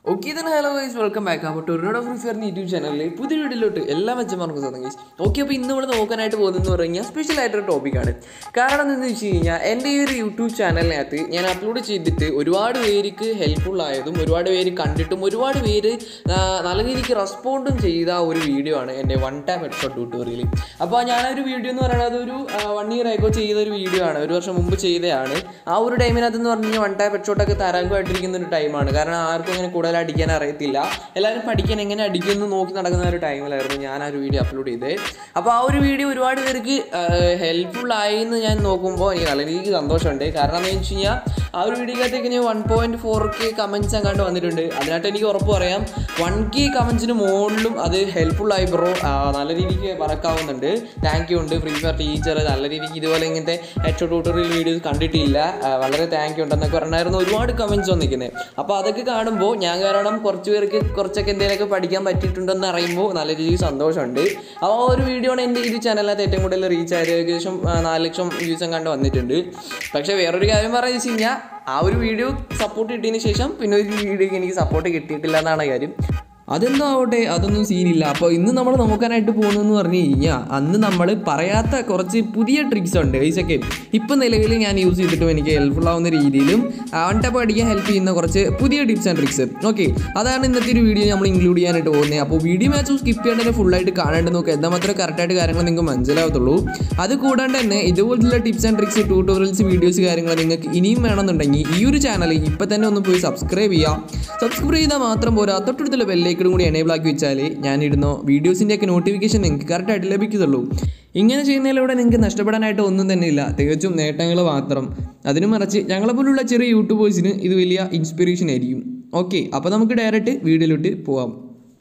Okay, then hello guys, welcome back to ONETAP HEADSHOT YouTube channel. This video is എല്ലാ മെച്ചമാർക്കും സ്വന്തം guys. Okay, അപ്പോൾ ഇന്ന് നമ്മൾ നോക്കാനായിട്ട് പോകുന്നതെന്ന് പറഞ്ഞാൽ സ്പെഷ്യൽ ആയിട്ടൊരു ടോപ്പിക്കാണ്. കാരണം എന്താണെന്ന് വെച്ച് കഴിഞ്ഞാൽ എൻ്റെ ഈ ഒരു യൂട്യൂബ് ചാനലിനകത്ത് ഞാൻ അപ്ലോഡ് ചെയ്തിട്ട് ഒരുപാട് പേർക്ക് ഹെൽപ്ഫുൾ ആയതും ഒരുപാട് പേര് കണ്ടിട്ടും ഒരുപാട് പേര് നല്ല രീതിക്ക് റെസ്പോണ്ടും ചെയ്ത ഒരു വീഡിയോ ആണ് എൻ്റെ വൺ ടാപ്പ് ഹെഡ്ഷോട്ട് ട്യൂട്ടോറിയൽ. അപ്പോൾ ഞാനൊരു വീഡിയോ എന്ന് പറയുന്നത് ഒരു 1 year ആയിക്കോ ചെയ്തൊരു വീഡിയോ ആണ്, ഒരു വർഷം മുമ്പ് ചെയ്തതാണ്. ആ ഒരു ടൈമിനകത്തെന്ന് പറഞ്ഞു കഴിഞ്ഞാൽ വൺ ടാപ്പ് ഹെഡ്ഷോട്ടൊക്കെ തരംഗമായിട്ടിരിക്കുന്ന ഒരു ടൈമാണ്. കാരണം ആർക്കും അങ്ങനെ കൂടുതൽ അടിക്കാൻ അറിയത്തില്ല, എല്ലാവരും പഠിക്കാൻ എങ്ങനെ അടിക്കുമെന്ന് നോക്കി നടക്കുന്ന ഒരു ടൈമിലായിരുന്നു ഞാൻ ആ ഒരു വീഡിയോ അപ്ലോഡ് ചെയ്തത്. അപ്പോൾ ആ ഒരു വീഡിയോ ഒരുപാട് പേർക്ക് ഹെൽപ്ഫുൾ ആയി എന്ന് ഞാൻ നോക്കുമ്പോൾ എനിക്ക് നല്ല രീതിക്ക് സന്തോഷമുണ്ട്. കാരണം എന്താണെന്ന് വെച്ച് കഴിഞ്ഞാൽ ആ ഒരു വീഡിയോക്കകത്തേക്ക് ഞാൻ 1.4K കമൻറ്റ്സ് അങ്ങാണ്ട് വന്നിട്ടുണ്ട്. അതിനായിട്ട് എനിക്ക് ഉറപ്പ് പറയാം 1K കമൻറ്റ്സിന് മുകളിലും അത് ഹെൽപ്ഫുൾ ആയി ബ്രോ, നല്ല രീതിക്ക് പറക്കാവുന്നുണ്ട്. താങ്ക് യു ഉണ്ട് ഫ്രീ ഫയർ ടീച്ചർ, നല്ല രീതിക്ക് ഇതുപോലെ ഇങ്ങനത്തെ ഹെഡ്ഷോട്ട് ട്യൂട്ടോറിയൽ വീഡിയോസ് കണ്ടിട്ടില്ല, വളരെ താങ്ക് യു ഉണ്ടെന്നൊക്കെ പറഞ്ഞായിരുന്നു ഒരുപാട് കമൻറ്റ്സ് വന്നിരിക്കുന്നത്. അപ്പോൾ അതൊക്കെ കാണുമ്പോൾ ഞാൻ കാരണം കുറച്ച് പേർക്ക് കുറച്ചൊക്കെ എന്തെങ്കിലുമൊക്കെ പഠിക്കാൻ പറ്റിയിട്ടുണ്ടെന്ന് അറിയുമ്പോൾ നല്ല രീതിയിൽ സന്തോഷമുണ്ട്. ആ ഒരു വീഡിയോ ആണ് എൻ്റെ ഈ ചാനലിനകത്ത് ഏറ്റവും കൂടുതൽ റീച്ച് ആയത്. ഏകദേശം 4 ലക്ഷം വ്യൂസ് കണ്ട് വന്നിട്ടുണ്ട്. പക്ഷേ വേറൊരു കാര്യം പറയുന്നത് വെച്ച് കഴിഞ്ഞാൽ ആ ഒരു വീഡിയോ സപ്പോർട്ട് കിട്ടിയതിന് ശേഷം പിന്നെ ഒരു വീഡിയോക്ക് എനിക്ക് സപ്പോർട്ട് കിട്ടിയിട്ടില്ല എന്നാണ് കാര്യം. അതെന്തോ ആവട്ടെ, അതൊന്നും സീനില്ല. അപ്പോൾ ഇന്ന് നമ്മൾ നോക്കാനായിട്ട് പോകുന്നതെന്ന് പറഞ്ഞു കഴിഞ്ഞാൽ അന്ന് നമ്മൾ പറയാത്ത കുറച്ച് പുതിയ ട്രിക്സ് ഉണ്ട് ഗൈസൊക്കെ. ഇപ്പം നിലവിൽ ഞാൻ യൂസ് ചെയ്തിട്ടും എനിക്ക് ഹെൽപ്ഫുൾ ആവുന്ന രീതിയിലും വൺ ടാപ്പ് അടിക്കാൻ ഹെൽപ്പ് ചെയ്യുന്ന കുറച്ച് പുതിയ ടിപ്സ് ആൻഡ് ട്രിക്സ്. ഓക്കെ, അതാണ് ഇന്നത്തെ ഒരു വീഡിയോ നമ്മൾ ഇൻക്ലൂഡ് ചെയ്യാനായിട്ട് പോകുന്നത്. അപ്പോൾ വീഡിയോ മാച്ച് സ്കിപ്പ് ചെയ്യാണ്ട് ഫുള്ളായിട്ട് കാണേണ്ടി നോക്കുക, എന്നാൽ മാത്രമേ കറക്റ്റായിട്ട് കാര്യങ്ങൾ നിങ്ങൾക്ക് മനസ്സിലാവത്തുള്ളൂ. അത് കൂടാണ്ട് തന്നെ ഇതുപോലുള്ള tips and tricks, tutorials, videos കാര്യങ്ങൾ നിങ്ങൾക്ക് ഇനിയും വേണമെന്നുണ്ടെങ്കിൽ ഈ ഒരു ചാനൽ ഇപ്പം തന്നെ ഒന്ന് പോയി സബ്സ്ക്രൈബ് ചെയ്യുക. സബ്സ്ക്രൈബ് ചെയ്താൽ മാത്രം പോരാ, തൊട്ടടുത്തുള്ള ബെല്ലേക്ക് കൂടി എനേബിൾ ആക്കി വെച്ചാൽ ഞാനിടുന്ന വീഡിയോസിൻ്റെയൊക്കെ നോട്ടിഫിക്കേഷൻ നിങ്ങൾക്ക് കറക്റ്റായിട്ട് ലഭിക്കത്തുള്ളൂ. ഇങ്ങനെ ചെയ്യുന്നതിലൂടെ നിങ്ങൾക്ക് നഷ്ടപ്പെടാനായിട്ട് ഒന്നും തന്നെ ഇല്ല, തികച്ചും നേട്ടങ്ങൾ മാത്രം. അതിന് മറിച്ച് ഞങ്ങളെപ്പോലുള്ള ചെറിയ യൂട്യൂബേഴ്സിന് ഇത് വലിയ ഇൻസ്പിറേഷൻ ആയിരിക്കും. ഓക്കെ, അപ്പോൾ നമുക്ക് ഡയറക്റ്റ് വീഡിയോയിലോട്ട് പോവാം.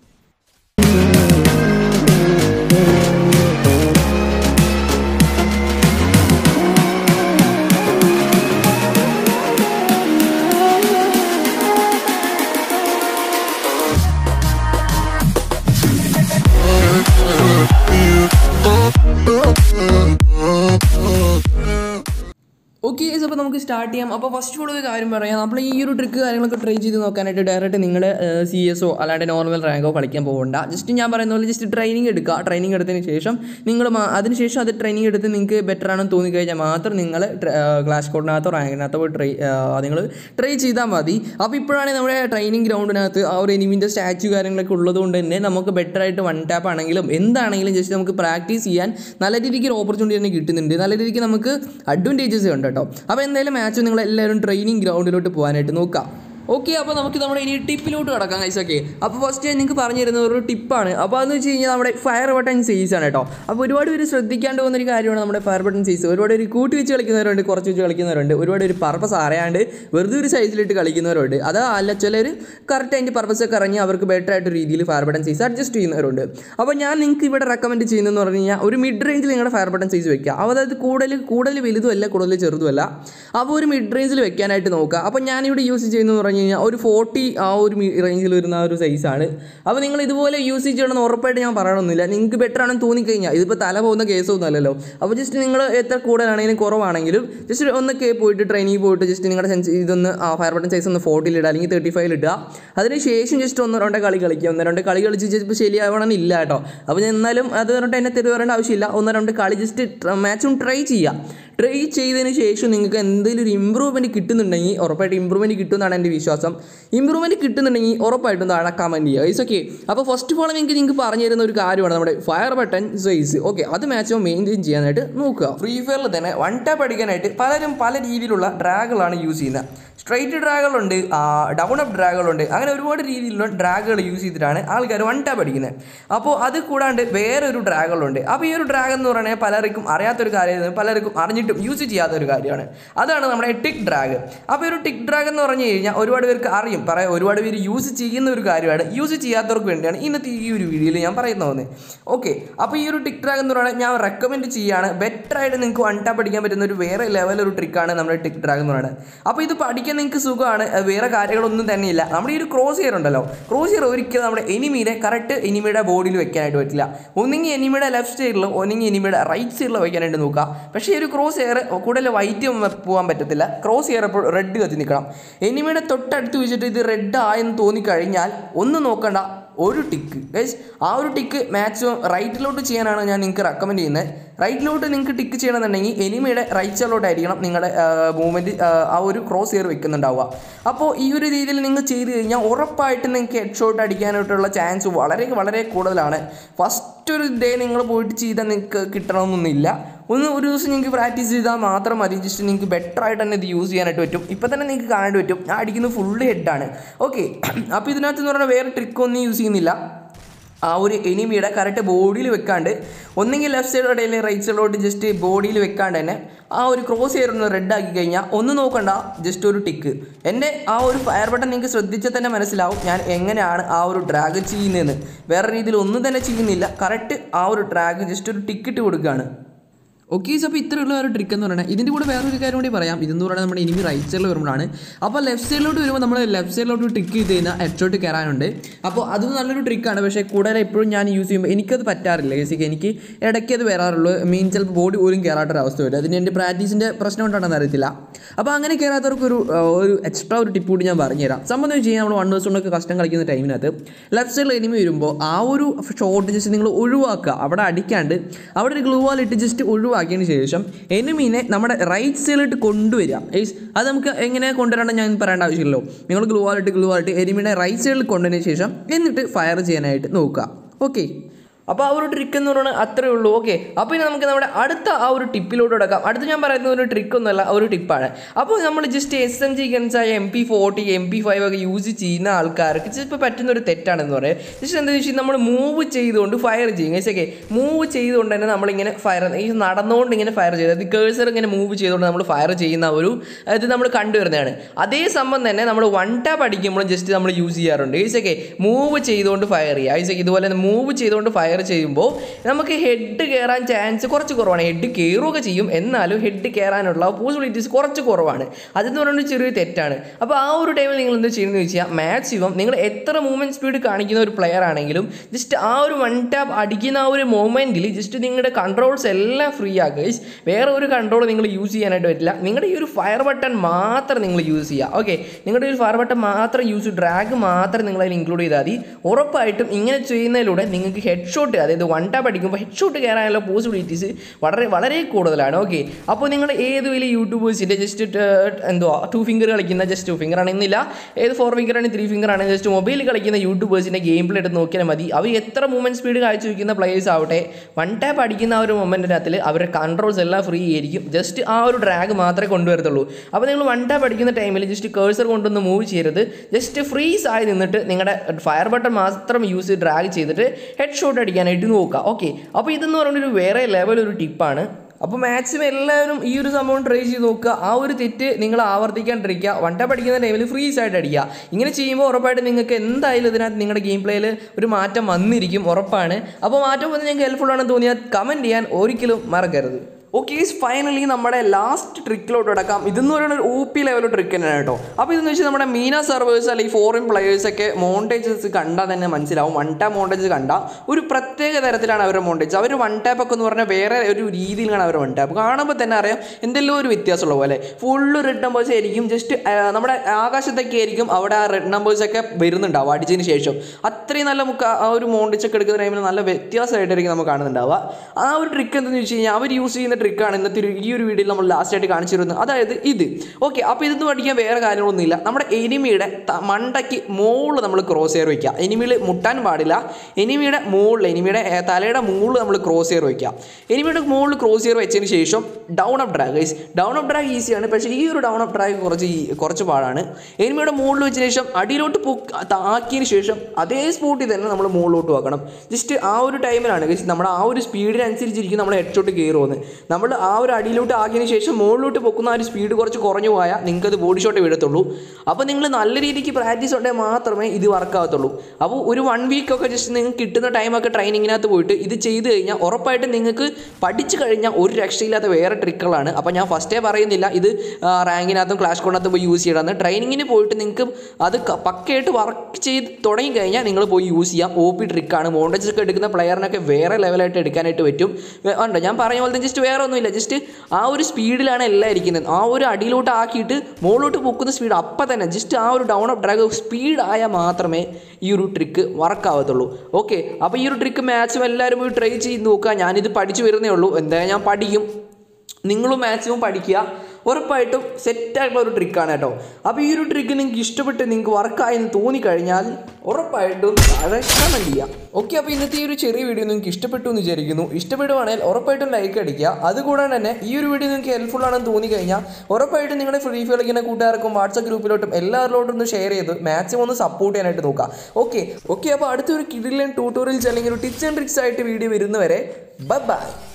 ഓക്കെ, അപ്പോൾ നമുക്ക് സ്റ്റാർട്ട് ചെയ്യാം. അപ്പോൾ ഫസ്റ്റ് ഓഫ് ഓൾ ഒരു കാര്യം പറയാം, നമ്മൾ ഈ ഒരു ട്രിക്ക് കാര്യങ്ങളൊക്കെ ട്രൈ ചെയ്ത് നോക്കാനായിട്ട് ഡയറക്റ്റ് നിങ്ങൾ CS അല്ലാണ്ട് നോർമൽ റാങ്കോ കളിക്കാൻ പോകണ്ട. ജസ്റ്റ് ഞാൻ പറയുന്ന പോലെ ജസ്റ്റ് ട്രെയിനിങ് എടുക്കുക. ട്രെയിനിങ് എടുത്തതിന് ശേഷം നിങ്ങൾ അതിനുശേഷം അത് ട്രെയിനിങ് എടുത്ത് നിങ്ങൾക്ക് ബെറ്റർ ആണെന്ന് തോന്നിക്കഴിഞ്ഞാൽ മാത്രം നിങ്ങൾ ക്ലാഷ് കോഡിനകത്തോ റാങ്കിനകത്തോ പോയി നിങ്ങൾ ട്രൈ ചെയ്താൽ മതി. അപ്പോൾ ഇപ്പോഴാണെങ്കിൽ നമ്മുടെ ട്രെയിനിങ് ഗ്രൗണ്ടിനകത്ത് ആ ഒരു എനിമിൻ്റെ സ്റ്റാച്ചു കാര്യങ്ങളൊക്കെ ഉള്ളതുകൊണ്ട് തന്നെ നമുക്ക് ബെറ്ററായിട്ട് വൺ ടാപ്പ് ആണെങ്കിലും എന്താണെങ്കിലും ജസ്റ്റ് നമുക്ക് പ്രാക്ടീസ് ചെയ്യാൻ നല്ല രീതിക്ക് ഒരു ഓപ്പർച്യൂണിറ്റി തന്നെ കിട്ടുന്നുണ്ട്. നല്ല രീതിക്ക് നമുക്ക് അഡ്വാൻറ്റേജസ് ഉണ്ട് കേട്ടോ. അപ്പോൾ എന്തായാലും മാച്ച് നിങ്ങൾ എല്ലാവരും ട്രെയിനിങ് ഗ്രൗണ്ടിലോട്ട് പോകാനായിട്ട് നോക്കാം. ഓക്കെ, അപ്പോൾ നമുക്ക് നമ്മുടെ ഇനി ടിപ്പിലോട്ട് കിടക്കാം ഗൈസ്. ഓക്കെ, അപ്പോൾ ഫസ്റ്റ് ഞാൻ നിങ്ങൾക്ക് പറഞ്ഞു തരുന്ന ഒരു ടിപ്പാണ്. അപ്പോൾ അതെന്ന് വെച്ച് കഴിഞ്ഞാൽ നമ്മുടെ ഫയർ ബട്ടൺ സൈസ് ആണ് കേട്ടോ. അപ്പോൾ ഒരുപാട് പേര് ശ്രദ്ധിക്കാണ്ട് പോകുന്നൊരു കാര്യമാണ് നമ്മുടെ ഫയർ ബട്ടൺ സൈസ്. ഒരുപാട് പേര് കൂട്ടി വെച്ച് കളിക്കുന്നവരുണ്ട്, കുറച്ച് വെച്ച് കളിക്കുന്നവരുണ്ട്, ഒരുപാട് പേര് പർപ്പസ് അറിയാണ്ട് വെറുതെ ഒരു സൈസിലിട്ട് കളിക്കുന്നവരുണ്ട്. അത് അല്ല, ചിലർ കറക്റ്റ് അതിൻ്റെ പർപ്പസൊക്കെ അറിഞ്ഞ് അവർക്ക് ബെറ്റർ ആയിട്ട് രീതിയിൽ ഫയർ ബട്ടൺ സൈസ് അഡ്ജസ്റ്റ് ചെയ്യുന്നവരുണ്ട്. അപ്പോൾ ഞാൻ നിങ്ങൾക്ക് ഇവിടെ റെക്കമെൻഡ് ചെയ്യുന്നതെന്ന് പറഞ്ഞു കഴിഞ്ഞാൽ ഒരു മിഡ് റേഞ്ചിൽ നിങ്ങളുടെ ഫയർ ബട്ടൺ സൈസ് വെക്കുക. അതായത് കൂടുതൽ വലുതുമല്ല കൂടുതൽ ചെറുതുമല്ല, അപ്പോൾ ഒരു മിഡ് റേഞ്ചിൽ വെക്കാനായിട്ട് നോക്കുക. അപ്പോൾ ഞാനിവിടെ യൂസ് ചെയ്യുന്നതെന്ന് പറഞ്ഞു കഴിഞ്ഞാൽ ഒരു 40 ആ ഒരു റേഞ്ചിൽ വരുന്ന ആ ഒരു സൈസാണ്. അപ്പോൾ നിങ്ങൾ ഇതുപോലെ യൂസ് ചെയ്യണമെന്ന് ഉറപ്പായിട്ട് ഞാൻ പറയണമെന്നില്ല, നിങ്ങൾക്ക് ബെറ്റർ ആണെന്ന് തോന്നിക്കഴിഞ്ഞാൽ ഇതിപ്പോൾ തല പോകുന്ന കേസൊന്നും അല്ലല്ലോ. അപ്പോൾ ജസ്റ്റ് നിങ്ങൾ എത്ര കൂടുതലാണെങ്കിലും കുറവാണെങ്കിലും ജസ്റ്റ് ഒന്നൊക്കെ പോയിട്ട് ട്രെയിനിങ് പോയിട്ട് ജസ്റ്റ് നിങ്ങളുടെ ഇതൊന്ന് ഫയർ ബട്ടൺ സൈസ് ഒന്ന് 40 ഇടുക, അല്ലെങ്കിൽ 35 ഇടുക. അതിനുശേഷം ജസ്റ്റ് 1-2 കളി കളിക്കുക. 1-2 കളി കളിച്ച് ചിലപ്പോൾ ശരിയാവണമെന്നില്ല കേട്ടോ. അപ്പോൾ എന്നാലും അത് പറഞ്ഞിട്ട് എന്നെ തെറി പറയേണ്ട ആവശ്യമില്ല. 1-2 കളി ജസ്റ്റ് മാച്ചും ട്രൈ ചെയ്യുക. ട്രൈ ചെയ്തതിന് ശേഷം നിങ്ങൾക്ക് എന്തെങ്കിലും ഒരു ഇമ്പ്രൂവ്മെൻറ്റ് കിട്ടുന്നുണ്ടെങ്കിൽ ഉറപ്പായിട്ട് ഇമ്പ്രൂവ്മെൻറ്റ് കിട്ടുമെന്നാണ് എൻ്റെ വിശ്വാസം. ഇമ്പ്രൂവ്മെൻറ്റ് കിട്ടുന്നുണ്ടെങ്കിൽ ഉറപ്പായിട്ടും താഴെ കമൻറ്റ് ചെയ്യുക. It's okay. അപ്പോൾ ഫസ്റ്റ് ഓഫ് ഓൾ നിങ്ങൾക്ക് പറഞ്ഞു തരുന്ന ഒരു കാര്യമാണ് നമ്മുടെ ഫയർ ബട്ടൺ സൈസ്. ഓക്കെ, അത് മാക്സിമം മെയിൻറ്റെയിൻ ചെയ്യാനായിട്ട് നോക്കുക. ഫ്രീ ഫയറിൽ തന്നെ വൺ ടാപ്പ് അടിക്കാനായിട്ട് പലരും പല രീതിയിലുള്ള ഡ്രാഗുകളാണ് യൂസ് ചെയ്യുന്നത്. സ്ട്രൈറ്റ് ഡ്രാഗുകളുണ്ട്, ഡൗൺ അപ്പ് ഡ്രാഗുകളുണ്ട്, അങ്ങനെ ഒരുപാട് രീതിയിലുള്ള ഡ്രാഗുകൾ യൂസ് ചെയ്തിട്ടാണ് ആൾക്കാർ വൺ ടാപ്പ് അടിക്കുന്നത്. അപ്പോൾ അത് കൂടാണ്ട് വേറൊരു ഡ്രാഗുകളുണ്ട്. അപ്പോൾ ഈ ഒരു ഡ്രാഗ് എന്ന് പറഞ്ഞാൽ പലർക്കും അറിയാത്തൊരു കാര്യമാണ്, പലർക്കും അറിഞ്ഞിട്ടും യൂസ് ചെയ്യാത്തൊരു കാര്യമാണ്. അതാണ് നമ്മുടെ ടിക്ക് ഡ്രാഗ്. അപ്പോൾ ഒരു ടിക്ക് ഡ്രാഗ് എന്ന് പറഞ്ഞു കഴിഞ്ഞാൽ ഒരുപാട് പേർക്ക് അറിയും, ഒരുപാട് പേര് യൂസ് ചെയ്യുന്ന ഒരു കാര്യമാണ്. യൂസ് ചെയ്യാത്തവർക്ക് വേണ്ടിയാണ് ഇന്നത്തെ ഈ ഒരു വീഡിയോയിൽ ഞാൻ പറയുന്നത്. ഓക്കെ, അപ്പോൾ ഈ ഒരു ടിക്ക് ഡ്രാഗ് എന്ന് പറഞ്ഞാൽ ഞാൻ റെക്കമെൻഡ് ചെയ്യുകയാണ്. ബെറ്ററായിട്ട് നിങ്ങൾക്ക് വൺ ടാപ്പ് അടിക്കാൻ പറ്റുന്ന ഒരു വേറെ ലെവലൊരു ട്രിക്കാണ് നമ്മുടെ ടിക്ക് ഡ്രാഗ് എന്ന് പറയുന്നത്. അപ്പോൾ ഇത് പഠിക്കാൻ നിങ്ങൾക്ക് സുഖമാണ്, വേറെ കാര്യങ്ങളൊന്നും തന്നെയില്ല. നമ്മുടെ ഈ ഒരു ക്രോസ് ഇയർ ഉണ്ടല്ലോ, ക്രോസ് ഇയർ ഒരിക്കലും നമ്മുടെ എനിമിയുടെ കറക്റ്റ് എനിമിയുടെ ബോഡിയിൽ വെക്കാനായിട്ട് പറ്റില്ല. ഒന്നെങ്കിൽ എനിമിയുടെ ലെഫ്റ്റ് സൈഡിലോ ഒന്നെങ്കിൽ എനിമിയുടെ റൈറ്റ് സൈഡിലോ വെക്കാനായിട്ട് നോക്കുക. പക്ഷേ ഈ ഒരു ക്രോസ് ക്രോസ് എയർ കൂടുതൽ വൈറ്റ് പോകാൻ പറ്റത്തില്ല, ക്രോസ് എയർ അപ്പോൾ റെഡ് കത്തി നിൽക്കണം. എനിമിയുടെ തൊട്ടടുത്ത് വെച്ചിട്ട് ഇത് റെഡ് ആയെന്ന് തോന്നിക്കഴിഞ്ഞാൽ ഒന്നും നോക്കണ്ട, ഒരു ടിക്ക് ഗൈസ്. ആ ഒരു ടിക്ക് മാക്സിമം റൈറ്റിലോട്ട് ചെയ്യാനാണ് ഞാൻ നിങ്ങൾക്ക് റെക്കമെൻഡ് ചെയ്യുന്നത്. റൈറ്റിലോട്ട് നിങ്ങൾക്ക് ടിക്ക് ചെയ്യണമെന്നുണ്ടെങ്കിൽ എനിമിയുടെ റൈറ്റ് സൈഡിലോട്ടായിരിക്കണം നിങ്ങളുടെ മൂവ്മെൻറ്റ് ആ ഒരു ക്രോസ് എയർ വെക്കുന്നുണ്ടാവുക. അപ്പോൾ ഈ ഒരു രീതിയിൽ നിങ്ങൾ ചെയ്ത് കഴിഞ്ഞാൽ ഉറപ്പായിട്ടും നിങ്ങൾക്ക് ഹെഡ് ഷോട്ട് അടിക്കാനായിട്ടുള്ള ചാൻസ് വളരെ വളരെ കൂടുതലാണ്. ഫസ്റ്റ് ഒരു ഡേ നിങ്ങൾ പോയിട്ട് ചെയ്താൽ നിങ്ങൾക്ക് കിട്ടണമെന്നൊന്നുമില്ല. ഒരു ദിവസം നിങ്ങൾക്ക് പ്രാക്ടീസ് ചെയ്താൽ മാത്രം മതി. ജസ്റ്റ് നിങ്ങൾക്ക് ബെറ്റർ ആയിട്ട് തന്നെ ഇത് യൂസ് ചെയ്യാനായിട്ട് പറ്റും. ഇപ്പോൾ തന്നെ നിങ്ങൾക്ക് കാണാൻ പറ്റും ഞാൻ അടിക്കുന്നത് ഫുള്ള് ഹെഡാണ്. ഓക്കെ, അപ്പോൾ ഇതിനകത്ത് എന്ന് പറഞ്ഞാൽ വേറെ ട്രിക്കൊന്നും യൂസ് ചെയ്യുന്നില്ല. ആ ഒരു എനിമിയുടെ കറക്റ്റ് ബോഡിയിൽ വെക്കാണ്ട് ഒന്നെങ്കിൽ ലെഫ്റ്റ് സൈഡോട്ട് അല്ലെങ്കിൽ റൈറ്റ് സൈഡിലോട്ട് ജസ്റ്റ് ബോഡിയിൽ വെക്കാണ്ട് തന്നെ ആ ഒരു ക്രോസ് എയർ ഒന്ന് റെഡ് ആക്കി കഴിഞ്ഞാൽ ഒന്നും നോക്കണ്ട, ജസ്റ്റ് ഒരു ടിക്ക്. എൻ്റെ ആ ഒരു ഫയർ ബട്ടൺ നിങ്ങൾക്ക് ശ്രദ്ധിച്ചാൽ തന്നെ മനസ്സിലാവും ഞാൻ എങ്ങനെയാണ് ആ ഒരു ഡ്രാഗ് ചെയ്യുന്നതെന്ന്. വേറെ രീതിയിൽ ഒന്നും തന്നെ ചെയ്യുന്നില്ല, കറക്റ്റ് ആ ഒരു ഡ്രാഗ് ജസ്റ്റ് ഒരു ടിക്കിട്ട് കൊടുക്കുകയാണ്. ഓക്കെ, അപ്പോൾ ഇത്രയുള്ള ഒരു ട്രിക്ക് എന്ന് പറയുന്നത്. ഇതിൻ്റെ കൂടെ വേറൊരു കാര്യം കൂടി പറയാം. ഇതെന്ന് പറയുന്നത് നമ്മുടെ എനിമി റൈറ്റ് സൈഡിൽ വരുമ്പോഴാണ്. അപ്പോൾ ലെഫ്റ്റ് സൈഡിലോട്ട് വരുമ്പോൾ നമ്മൾ ലെഫ്റ്റ് സൈഡിലോട്ട് ട്രിക്ക് ചെയ്ത് കഴിഞ്ഞാൽ ഹെഡ് ഷോട്ട് കയറാനുണ്ട്. അപ്പോൾ അത് നല്ലൊരു ട്രിക്കാണ്. പക്ഷേ കൂടുതൽ എപ്പോഴും ഞാൻ യൂസ് ചെയ്യുമ്പോൾ എനിക്കത് പറ്റാറില്ല. ബേസിക്ക് എനിക്ക് ഇടയ്ക്ക് അത് വരാറുള്ളൂ. ചിലപ്പോൾ ബോഡി പോലും കയറാത്തൊരവസ്ഥ വരും. അതിന് എൻ്റെ പ്രാക്ടീസിൻ്റെ പ്രശ്നം കൊണ്ടാണെന്ന് അറിയത്തില്ല. അപ്പോൾ അങ്ങനെ കയറാത്തവർക്ക് ഒരു എക്സ്ട്രാ ഒരു ടിപ്പ് കൂടി ഞാൻ പറഞ്ഞുതരാം. സംബന്ധം വെച്ച് കഴിഞ്ഞാൽ നമ്മൾ 1 vs 1 കഷ്ടം കളിക്കുന്ന ടൈമിനകത്ത് ലെഫ്റ്റ് സൈഡിൽ എനിമി വരുമ്പോൾ ആ ഒരു ഷോട്ട് ജസ്റ്റ് നിങ്ങൾ ഒഴിവാക്കുക. അവിടെ അടിക്കാണ്ട് അവിടെ ഒരു ഗ്ലൂ വാൾ ഇട്ട് ജസ്റ്റ് ഒഴിവാക്കിയതിന് ശേഷം എനിമീനെ നമ്മുടെ റൈറ്റ് സൈഡിലോട്ട് കൊണ്ടുവരിക. അത് നമുക്ക് എങ്ങനെ കൊണ്ടുവരണം ഞാൻ പറയേണ്ട ആവശ്യമില്ലല്ലോ. നിങ്ങൾ ഗ്ലൂ വാൾ ഇട്ട് എനിമീനെ റൈറ്റ് സൈഡിൽ കൊണ്ടുവന്നതിന് ശേഷം എന്നിട്ട് ഫയർ ചെയ്യാനായിട്ട് നോക്കുക. ഓക്കെ, അപ്പോൾ ആ ഒരു ട്രിക്ക് എന്ന് പറയുന്നത് അത്രയേ ഉള്ളൂ. ഓക്കെ, അപ്പോൾ ഇനി നമുക്ക് നമ്മുടെ അടുത്ത ആ ഒരു ടിപ്പിലോട്ട് എടുക്കാം. അടുത്ത് ഞാൻ പറയുന്ന ഒരു ട്രിക്കൊന്നുമല്ല, ഒരു ടിപ്പാണ്. അപ്പോൾ നമ്മൾ ജസ്റ്റ് SMG ഗൺസായ MP40 MP5 ഒക്കെ യൂസ് ചെയ്യുന്ന ആൾക്കാർക്ക് ചിലപ്പോൾ പറ്റുന്നൊരു തെറ്റാണെന്ന് പറയാം. ജസ്റ്റ് എന്താ വെച്ചാൽ നമ്മൾ മൂവ് ചെയ്തുകൊണ്ട് ഫയർ ചെയ്യും. ഓക്കെ, മൂവ് ചെയ്തുകൊണ്ട് തന്നെ നമ്മളിങ്ങനെ ഫയർ നടന്നുകൊണ്ട് ഇങ്ങനെ ഫയർ ചെയ്ത് അത് കേഴ്സർ ഇങ്ങനെ മൂവ് ചെയ്തുകൊണ്ട് നമ്മൾ ഫയർ ചെയ്യുന്ന ഒരു ഇത് നമ്മൾ കണ്ടുവരുന്നതാണ്. അതേ സംഭവം തന്നെ നമ്മൾ 1 tap അടിക്കുമ്പോഴും ജസ്റ്റ് നമ്മൾ യൂസ് ചെയ്യാറുണ്ട്. ഓക്കെ, മൂവ് ചെയ്തുകൊണ്ട് ഫയർ ചെയ്യുക. ഇതുപോലെ മൂവ് ചെയ്തുകൊണ്ട് ഫയർ ചെയ്യുമ്പോൾ നമുക്ക് ഹെഡ് കയറാൻ ചാൻസ് കുറച്ച് കുറവാണ്. ഹെഡ് കയറുകയൊക്കെ ചെയ്യും, എന്നാലും ഹെഡ് കയറാനുള്ള പോസിബിലിറ്റീസ് കുറച്ച് കുറവാണ്. അതെന്ന് പറയുന്നത് ചെറിയൊരു തെറ്റാണ്. അപ്പോൾ ആ ഒരു ടൈമിൽ നിങ്ങൾ എന്ത് ചെയ്യുന്നത് വെച്ചാൽ മാക്സിമം നിങ്ങൾ എത്ര മൂവ്മെൻറ്റ് സ്പീഡ് കാണിക്കുന്ന ഒരു പ്ലെയർ ആണെങ്കിലും ജസ്റ്റ് ആ ഒരു 1 tap അടിക്കുന്ന ആ ഒരു മൊമെൻറ്റിൽ ജസ്റ്റ് നിങ്ങളുടെ കൺട്രോൾസ് എല്ലാം ഫ്രീ ആക്കുക. വേറെ ഒരു കൺട്രോൾ നിങ്ങൾ യൂസ് ചെയ്യാനായിട്ട് പറ്റില്ല. നിങ്ങളുടെ ഈ ഒരു ഫയർ ബട്ടൺ മാത്രം നിങ്ങൾ യൂസ് ചെയ്യുക. ഓക്കെ, നിങ്ങളുടെ ഒരു ഫയർ ബട്ടൺ മാത്രം ഡ്രാഗ് മാത്രം നിങ്ങൾ അതിൽ ഇൻക്ലൂഡ് ചെയ്താൽ മതി. ഉറപ്പായിട്ടും ഇങ്ങനെ ചെയ്യുന്നതിലൂടെ നിങ്ങൾക്ക് ഹെഡ് ഷോട്ട്, അതായത് 1 tap അടിക്കുമ്പോൾ ഹെഡ് ഷോട്ട് കയറാനുള്ള പോസിബിലിറ്റീസ് വളരെ വളരെ കൂടുതലാണ്. ഓക്കെ, അപ്പോൾ നിങ്ങൾ ഏത് വലിയ യൂട്യൂബേഴ്സിൻ്റെ ജസ്റ്റ് 2 ഫിംഗർ കളിക്കുന്ന, ജസ്റ്റ് 2 ഫിംഗർ ആണെന്നില്ല, ഏത് 4 ഫിംഗർ ആണ് 3 ഫിംഗർ ആണ്, ജസ്റ്റ് മൊബൈലിൽ കളിക്കുന്ന യൂട്യൂബേഴ്സിൻ്റെ ഗെയിം പ്ലേ എടുത്ത് നോക്കിയാൽ മതി. അവർ എത്ര മൂവ്മെൻറ്റ് സ്പീഡ് കാഴ്ചവെക്കുന്ന പ്ലേയേഴ്സ് ആവട്ടെ 1 tap അടിക്കുന്ന ആ ഒരു മൊമെൻറ്റിനകത്തിൽ അവരുടെ കൺട്രോൾസ് എല്ലാം ഫ്രീ ആയിരിക്കും. ജസ്റ്റ് ആ ഒരു ഡ്രാഗ് മാത്രമേ കൊണ്ടുവരത്തുള്ളൂ. അപ്പോൾ നിങ്ങൾ 1 tap അടിക്കുന്ന ടൈമിൽ ജസ്റ്റ് കേഴ്സർ കൊണ്ടൊന്ന് മൂവ് ചെയ്യരുത്. ജസ്റ്റ് ഫ്രീസ് ആയി നിന്നിട്ട് നിങ്ങളുടെ ഫയർ ബട്ടൺ മാത്രം ഡ്രാഗ് ചെയ്തിട്ട് ഹെഡ് ഷോട്ട് അടിക്കാനായിട്ട് നോക്കുക. ഓക്കെ, അപ്പോൾ ഇതെന്ന് പറയുന്നത് ഒരു വേറെ ലെവൽ ഒരു ടിപ്പാണ്. അപ്പോൾ മാക്സിമം എല്ലാവരും ഈ ഒരു സംഭവം ട്രൈ ചെയ്ത് നോക്കുക. ആ ഒരു തെറ്റ് നിങ്ങൾ ആവർത്തിക്കാണ്ടിരിക്കുക. 1 tap അടിക്കുന്ന ടൈമിൽ ഫ്രീസ് ആയിട്ട് അടിക്കുക. ഇങ്ങനെ ചെയ്യുമ്പോൾ ഉറപ്പായിട്ട് നിങ്ങൾക്ക് എന്തായാലും ഇതിനകത്ത് നിങ്ങളുടെ ഗെയിം പ്ലേയിൽ ഒരു മാറ്റം വന്നിരിക്കും, ഉറപ്പാണ്. അപ്പോൾ മാറ്റം വന്ന് നിങ്ങൾക്ക് ഹെൽപ്ഫുൾ ആണെന്ന് തോന്നിയാൽ കമൻറ്റ് ചെയ്യാൻ ഒരിക്കലും മറക്കരുത്. ഓക്കെ, ഫൈനലി നമ്മുടെ ലാസ്റ്റ് ട്രിക്കിലോട്ട് എടുക്കാം. ഇതെന്ന് പറയുന്നത് ഒരു OP ലെവൽ ട്രിക്ക് തന്നെയാണ് കേട്ടോ. അപ്പോൾ ഇതെന്ന് വെച്ചാൽ നമ്മുടെ മീന സർവേഴ്സ് അല്ലെങ്കിൽ ഫോറിൻ പ്ലെയേഴ്സൊക്കെ മോണ്ടേജസ് കണ്ടാൽ തന്നെ മനസ്സിലാവും. 1 tap മോണ്ടേജ് കണ്ടാൽ ഒരു പ്രത്യേക തരത്തിലാണ് അവരുടെ മോണ്ടേജ്. അവർ 1 tap ഒക്കെ എന്ന് പറഞ്ഞാൽ വേറെ ഒരു രീതിയിലാണ് അവർ 1 tap കാണുമ്പോൾ തന്നെ അറിയാം എന്തെല്ലോ ഒരു വ്യത്യാസമുള്ള പോലെ. ഫുള്ള് റെഡ് നമ്പേഴ്സ് ആയിരിക്കും. ജസ്റ്റ് നമ്മുടെ ആകാശത്തൊക്കെ ആയിരിക്കും അവിടെ ആ റെഡ് നമ്പേഴ്സൊക്കെ വരുന്നുണ്ടാവും അടിച്ചതിന് ശേഷം. അത്രയും നല്ല നമുക്ക് ആ ഒരു മോണ്ടേജൊക്കെ എടുക്കുന്ന ടൈമിൽ നല്ല വ്യത്യാസമായിട്ടായിരിക്കും നമുക്ക് കാണുന്നുണ്ടാവുക. ആ ഒരു ട്രിക്ക് എന്താണെന്ന് വെച്ച് കഴിഞ്ഞാൽ അവർ യൂസ് ചെയ്യുന്ന ട്രിക്കാണ് ഇന്നത്തെ ഈ ഒരു വീഡിയോയിൽ നമ്മൾ ലാസ്റ്റായിട്ട് കാണിച്ചിരുന്നത്. അതായത് ഇത്. ഓക്കെ, അപ്പോൾ ഇതൊന്നും പഠിക്കാൻ വേറെ കാര്യങ്ങളൊന്നുമില്ല. നമ്മുടെ എനിമിയുടെ മണ്ടയ്ക്ക് മുകളിൽ നമ്മൾ ക്രോസ് എയർ വയ്ക്കുക. എനിമിയിൽ മുട്ടാൻ പാടില്ല. എനിമിയുടെ മുകളിൽ, എനിമിയുടെ തലയുടെ മുകളിൽ നമ്മൾ ക്രോസ് എയർ വയ്ക്കുക. എനിമിയുടെ മുകളിൽ ക്രോസ് എയർ വെച്ചതിന് ശേഷം down up drag. Down up drag ഈസിയാണ്, പക്ഷേ ഈ ഒരു ഡൗൺ അപ്പ് ഡ്രാഗ് കുറച്ച് പാടാണ്. എനിമിയുടെ മുകളിൽ വെച്ചതിന് ശേഷം അടിയിലോട്ട് ആക്കിയതിന് ശേഷം അതേ സ്പോട്ടിൽ തന്നെ നമ്മൾ മുകളിലോട്ട് വെക്കണം. ജസ്റ്റ് ആ ഒരു ടൈമിലാണ് നമ്മുടെ ആ ഒരു സ്പീഡിനനുസരിച്ചിരിക്കും നമ്മൾ ഹെഡ് ഷോട്ട് കയറുമെന്ന്. നമ്മൾ ആ ഒരു അടിയിലോട്ട് ആക്കിയതിന് ശേഷം മുകളിലോട്ട് പൊക്കുന്ന ആ ഒരു സ്പീഡ് കുറച്ച് കുറഞ്ഞു പോയാൽ നിങ്ങൾക്കത് ബോഡി ഷോട്ട് വീഴത്തുള്ളൂ. അപ്പോൾ നിങ്ങൾ നല്ല രീതിക്ക് പ്രാക്ടീസ് ഉണ്ടെങ്കിൽ മാത്രമേ ഇത് വർക്കാകത്തുള്ളൂ. അപ്പോൾ ഒരു 1 വീക്കൊക്കെ ജസ്റ്റ് നിങ്ങൾക്ക് കിട്ടുന്ന ടൈമൊക്കെ ട്രെയിനിങ്ങിനകത്ത് പോയിട്ട് ഇത് ചെയ്ത് കഴിഞ്ഞാൽ ഉറപ്പായിട്ടും നിങ്ങൾക്ക് പഠിച്ചു കഴിഞ്ഞാൽ ഒരു രക്ഷയില്ലാത്ത വേറെ ട്രിക്കുകളാണ്. അപ്പോൾ ഞാൻ ഫസ്റ്റേ പറയുന്നില്ല ഇത് റാങ്കിനകത്തും ക്ലാഷ് കോഡിനകത്തും പോയി യൂസ് ചെയ്യണമെന്ന്. ട്രെയിനിങ്ങിന് പോയിട്ട് നിങ്ങൾക്ക് അത് പക്കയായിട്ട് വർക്ക് ചെയ്ത് തുടങ്ങി കഴിഞ്ഞാൽ നിങ്ങൾ പോയി യൂസ് ചെയ്യാം. OP ട്രിക്കാണ്. മോണ്ടേജ് ഒക്കെ എടുക്കുന്ന പ്ലെയറിനൊക്കെ വേറെ ലെവലായിട്ട് എടുക്കാനായിട്ട് പറ്റും. ഉണ്ട് ഞാൻ പറഞ്ഞ പോലെ ജസ്റ്റ് വേറെ വേറെ ഒന്നുമില്ല, ജസ്റ്റ് ആ ഒരു സ്പീഡിലാണ് എല്ലാം ഇരിക്കുന്നത്. ആ ഒരു അടിയിലോട്ട് ആക്കിയിട്ട് മുകളിലോട്ട് പൊക്കുന്ന സ്പീഡ് അപ്പം തന്നെ ജസ്റ്റ് ആ ഒരു ഡൗൺ അപ്പ് ഡ്രാഗ് സ്പീഡായാൽ മാത്രമേ ഈ ഒരു ട്രിക്ക് വർക്കാവത്തുള്ളൂ. ഓക്കെ, അപ്പോൾ ഈ ഒരു ട്രിക്ക് മാക്സിമം എല്ലാവരും പോയി ട്രൈ ചെയ്ത് നോക്കുക. ഞാനിത് പഠിച്ചു വരുന്നേ ഉള്ളൂ, എന്തായാലും ഞാൻ പഠിക്കും, നിങ്ങളും മാക്സിമം പഠിക്കുക. ഉറപ്പായിട്ടും സെറ്റായിട്ടുള്ള ഒരു ട്രിക്കാണ് കേട്ടോ. അപ്പോൾ ഈ ഒരു ട്രിക്ക് നിങ്ങൾക്ക് ഇഷ്ടപ്പെട്ട് നിങ്ങൾക്ക് വർക്കായെന്ന് തോന്നിക്കഴിഞ്ഞാൽ ഉറപ്പായിട്ടും താഴെ കമൻറ്റ് ചെയ്യാം. ഓക്കെ, അപ്പോൾ ഇന്നത്തെ ഈ ഒരു ചെറിയ വീഡിയോ നിങ്ങൾക്ക് ഇഷ്ടപ്പെട്ടു എന്ന് വിചാരിക്കുന്നു. ഇഷ്ടപ്പെടുവാണെങ്കിൽ ഉറപ്പായിട്ടും ലൈക്ക് അടിക്കുക. അതുകൂടാതെ തന്നെ ഈ ഒരു വീഡിയോ നിങ്ങൾക്ക് ഹെൽപ്ഫുൾ ആണെന്ന് തോന്നിക്കഴിഞ്ഞാൽ ഉറപ്പായിട്ടും നിങ്ങളുടെ ഫ്രീ ഫയർ കളിക്കുന്ന കൂട്ടുകാർക്കും വാട്സപ്പ് ഗ്രൂപ്പിലോട്ടും എല്ലാവരിലോട്ടും ഒന്ന് ഷെയർ ചെയ്ത് മാക്സിമം ഒന്ന് സപ്പോർട്ട് ചെയ്യാനായിട്ട് നോക്കുക. ഓക്കെ, അപ്പോൾ അടുത്തൊരു കിഡിലൻ ട്യൂട്ടോറിയൽസ് അല്ലെങ്കിൽ ഒരു ടിപ്സ് ആൻഡ് ട്രിക്സ് ആയിട്ട് വീഡിയോ വരുന്നവരെ ബൈ.